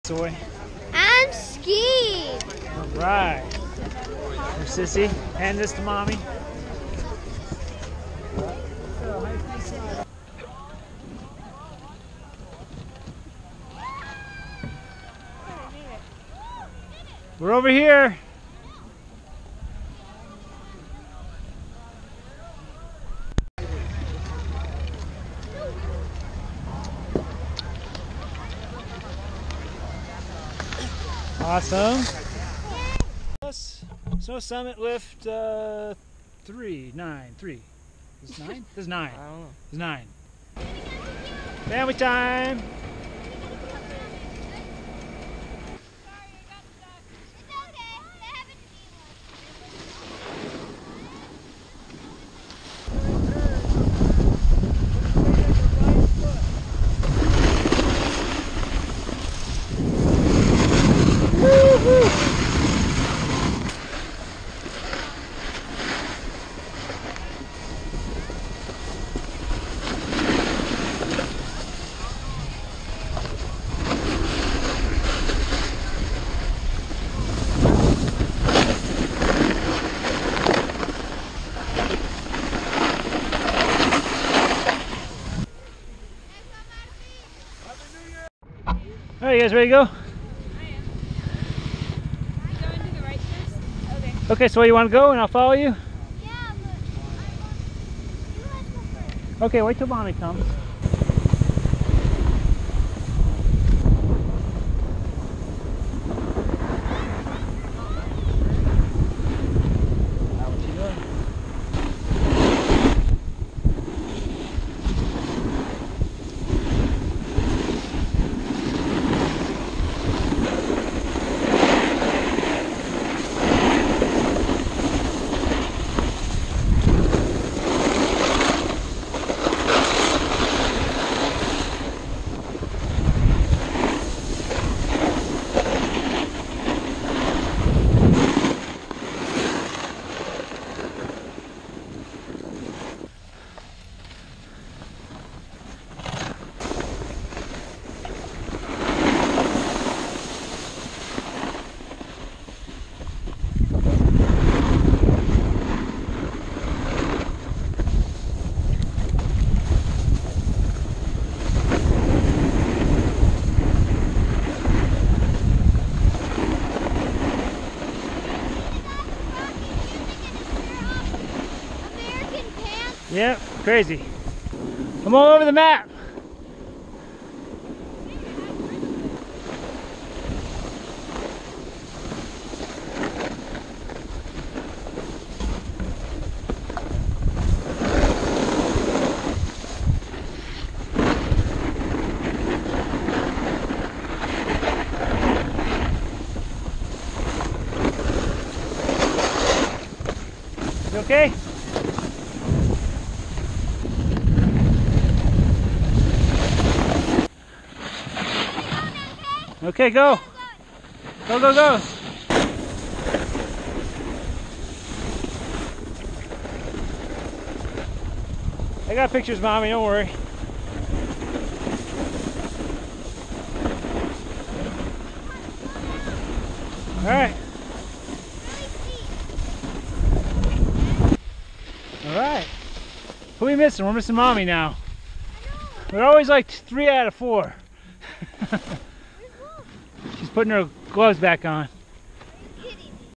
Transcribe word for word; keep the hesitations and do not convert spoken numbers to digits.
Soy. I'm skiing. All right. Here, Sissy, hand this to mommy. We're over here. Awesome. Snow Summit lift uh, three, nine, three. Is this nine? This is nine. I don't know. It's nine. Family time. All right, you guys ready to go? I am. Go into the right first? Okay. Okay, so where you want to go and I'll follow you? Yeah, but I want you guys go first. Okay, wait till mommy comes. American Pants. Yep, crazy. I'm all over the map. You okay? Okay, go. Go, go, go. I got pictures, mommy, don't worry. All right. All right. Who are we missing? We're missing mommy now. We're always like three out of four. She's putting her gloves back on.